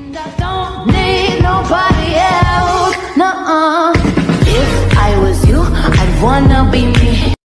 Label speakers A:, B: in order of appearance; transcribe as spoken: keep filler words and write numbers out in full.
A: I don't need nobody else, nuh-uh. If I was you, I'd wanna be me.